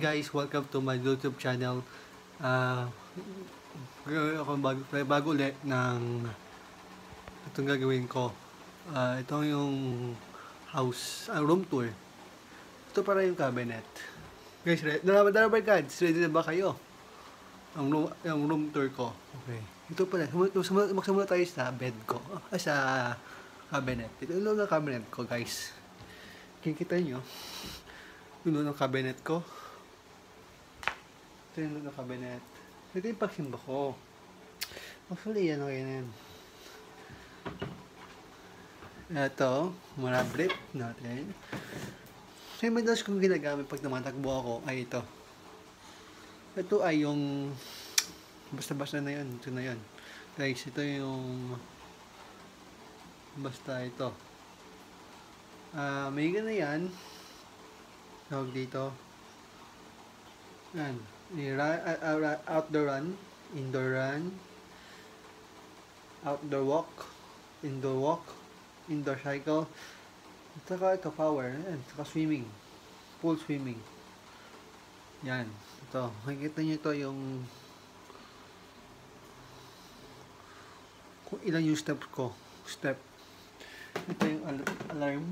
Guys, welcome to my YouTube channel. Ah, ako bago ulit ng itong gagawin ko. Ito yung room tour. Ito para yung cabinet. Guys, Darabar Cards, ready na ba kayo? Ang room tour ko. Okay. Ito pala, magsimula tayo sa bed ko. Sa cabinet. Ito yung cabinet ko, guys. Kikita nyo. Yung cabinet ko. Ito yung cabinet. Ito yung pagsimba ko. Actually, yan okay na yan. Ito, marablit natin. So, yung madalas kong ginagamit pag tumatakbo ako ay ito. Ito ay yung basta-basta na yun. Ito na yun. Guys, ito yung basta ito. May gana yan. Tawag dito. Yan. Outdoor run, indoor run, outdoor walk, indoor walk, indoor cycle, at saka ito power, yan, saka swimming, pool swimming. Yan, ito, makikita nyo ito yung kung ilan yung step. Ito yung alarm.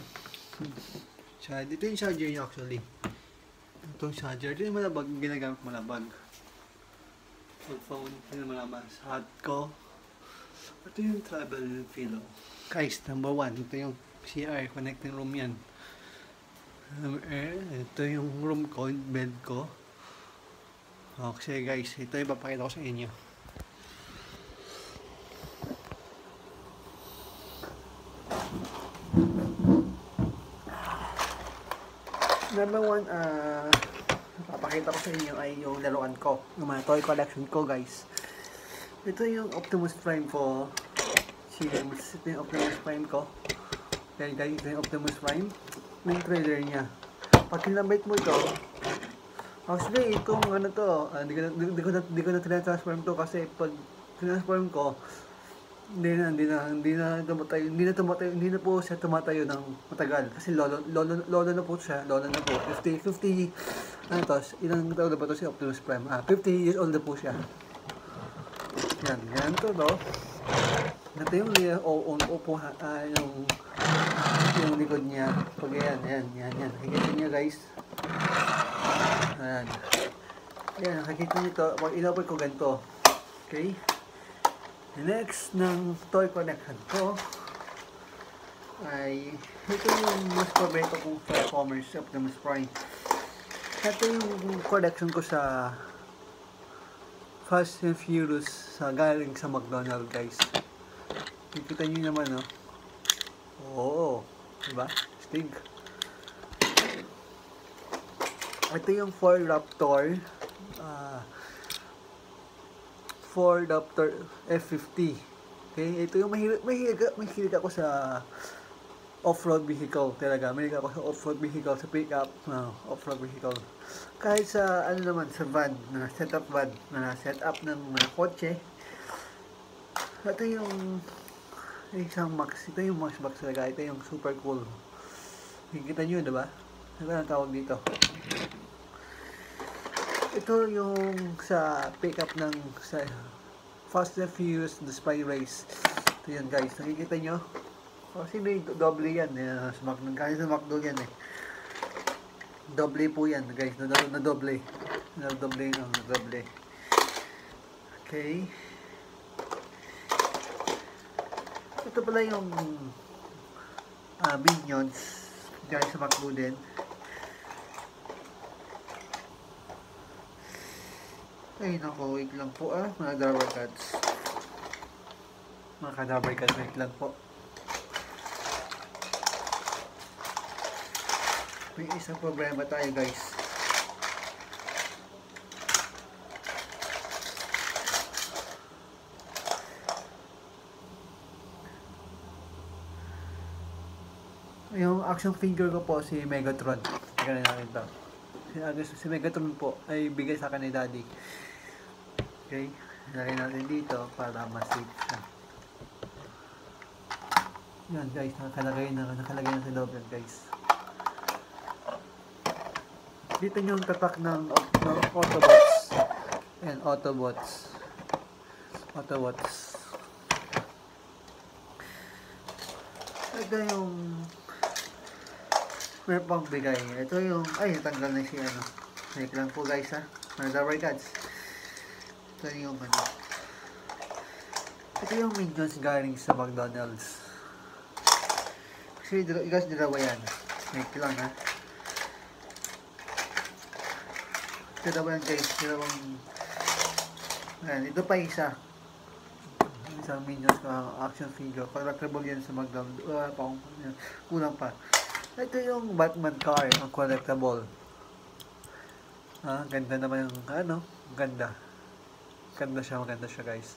Ito yung charger niya actually. Itong charger, ito yung malabag, ginagamit malabag. Phone, ito yung malabag. Sa hat ko. Ito yung travel pillow. Guys, number 1, ito yung CR, connecting room yan. Ito yung room ko, bed ko. Okay guys, ito yung papakita ko sa inyo. Number 1, papakita ko sa inyo ay yung laruan ko, yung mga toy collection ko, guys. Ito yung Optimus Prime ko. Ito yung Optimus Prime ko. Okay guys, ito yung Optimus Prime. May trailer niya. Pag kinabit mo ito, actually itong ano to, di ko na transform to kasi pag transform ko, hindi na po siya tumatayo ng matagal kasi lolo na po siya, lolo na po 50 ano to, ilang taon na ba to si Optimus Prime? 50 years old na po siya. Yan to no. Ito yung yung likod niya. Pag yan. Nakikita niyo guys. Ayan, nakikita niyo to. Pag inapod ko ganito. Okay? Next ng toy collection ko ay ito yung mas paborito kong performers sa Optimus Prime. Ito yung collection ko sa Fast and Furious sa galing sa McDonald's, guys. Kikita nyo naman, no? Oo, diba? Stig. Ito yung Ford Raptor F50. Okay, ito yung mahilig ako sa off-road vehicle talaga. Mahilig ako sa off-road vehicle, sa pick-up, off-road vehicle. Kahit sa ano naman, sa van, na setup van, na setup ng mga kotse. Ito yung isang Max, ito yung Max Box talaga. Ito yung super cool. Kikita nyo, diba? Ano ang tawag dito? Ito yung sa pick-up ng sa Fast and Furious The Spy Race. Ito yan guys, nakikita nyo? Kasi may doble yan, kasi sa McDo yan eh. Doble po yan guys, na doble. Okay. Ito pala yung Minions guys sa McDo din. Ay nako, wait lang po mga Darabar Cards. Mga Darabar Cards, wait lang po. May isang problema tayo guys. Yung action figure ko po si Megatron. Tingnan natin ito. Si Megatron po ay bigay sa akin ni Daddy. Okay, lagay natin dito para ma-safe siya. Yan guys, nakalagay na sa loob yan guys. Dito yung tatak ng Autobots. Ayan, Autobots. Ito yung meron pang bigay. Ito yung, ay, tanggal na siya, ano. Wait lang po guys, ha. Mga rubber guards. Ito yung, ano. Ito yung Minions galing sa McDonald's. Kasi, guys, dalawa yan. Wait lang, ha. Dalawa yan, guys. Dalawang, ayan, ito pa isa. Isang Minions action figure. Collectible yan sa McDonald's. Kulang pa. Ito yung Batman car, ang collectible. Ganda naman yung, ano, ganda. Maganda siya guys.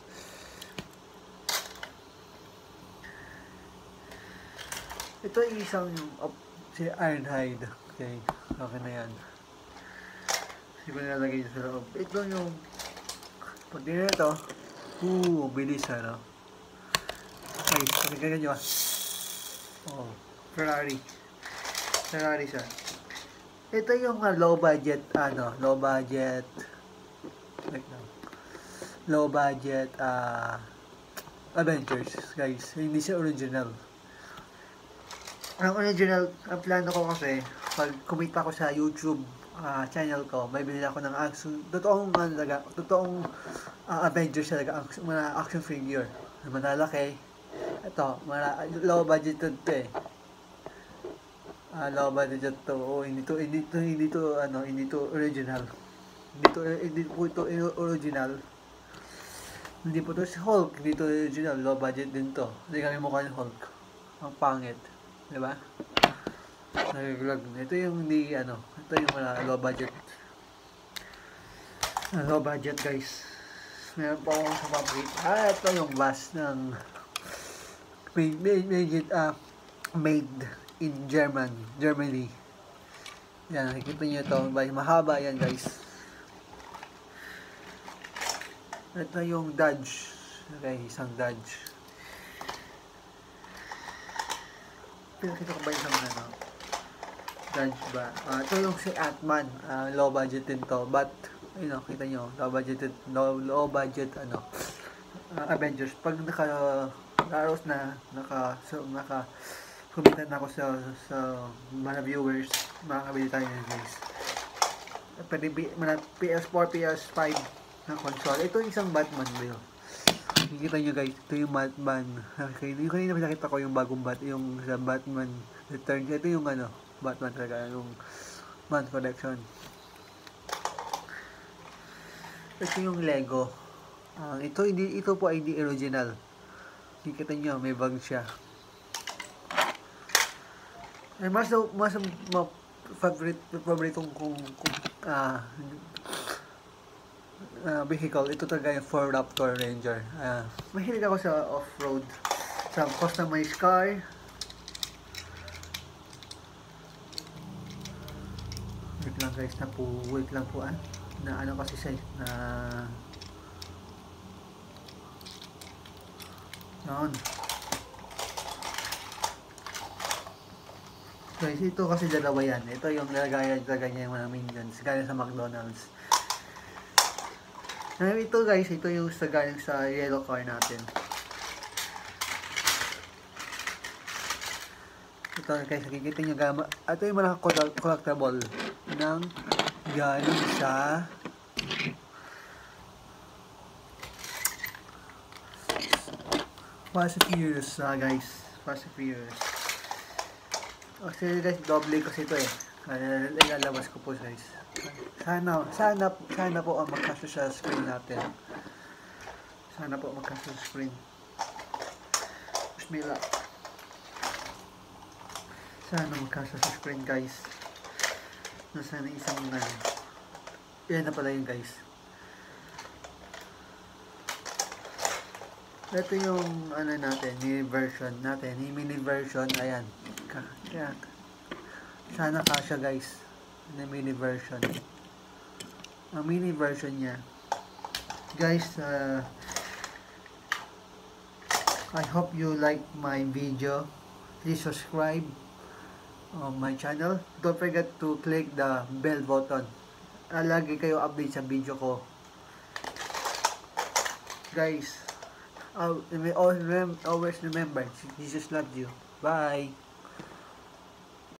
Ito yung isang si Ironhide. Okay, okay na yan. Hindi ko nilalagay sa loob. Ito yung, pag dinila ito, bilis ano. Guys, pakinggan nyo oh, Ferrari siya. Ito yung low budget Avengers guys. Hindi siya original. Ang original, ang plano ko kasi pag kumita ko sa YouTube channel ko, may bilhin ako ng totoong Avengers talaga, mga action figure. Malalaki. Ito, low budget to eh. Low budget to. Hindi to original. Hindi po ito original. Hindi po ito si Hulk. Hindi ito original. Low budget din to. Hindi kami mukha ni Hulk. Ang pangit. Diba? Nagaglag. Ito yung ito yung low budget. Low budget guys. Meron po akong sa fabric. Ito yung bus ng made in Germany. Yan, nakikita nyo ito. Mahaba yan guys. Ito yung Dodge. Okay, isang Dodge. Pinakita ko ba isang Dodge ba? Ito yung si Ant-Man. Low budget din to. But, kita nyo, low budget Avengers. Pag naka-aros na, kumita na ako sa mga viewers, makakabili tayo ng guys. Pwede PS4, PS5 na console. Ito yung isang Batman bill. Nakikita nyo guys, ito yung Batman. Okay, yung kanina nakita ko yung bagong yung sa Batman Return. Ito yung Batman talaga, yung Man Collection. Ito yung Lego. Ito po ay hindi original. Nakikita nyo, may bag siya. Ay, mas paboritong vehicle, ito talaga yung Ford Raptor Ranger. Mahilig ako sa off-road, sa customized car. Wait lang guys, wait lang po na kasi siya na noon. Guys, ito kasi dalawa yan. Ito yung lagayan niya yung mga Minions galing sa McDonald's. Ito guys, ito yung galing sa yellow car natin. Ito guys, nakikita nyo ito yung mga collectible ng galing sa Fast and Furious guys. Fast and Furious. Actually guys, doble kasi ito eh. Ilalabas ko po guys. Sana po ang magkasya sa screen natin. Sana po magkasya sa screen. Bismillah. Sana magkasya sa screen guys. Sana isang yan na pala yun guys. Ito yung natin, mini version natin. Yung mini version, ayan. Sana kasya guys. Na mini version. Ang mini version niya. Guys, I hope you like my video. Please subscribe on my channel. Don't forget to click the bell button. Lagi kayo update sa video ko. Guys, always remember, Jesus loves you. Bye!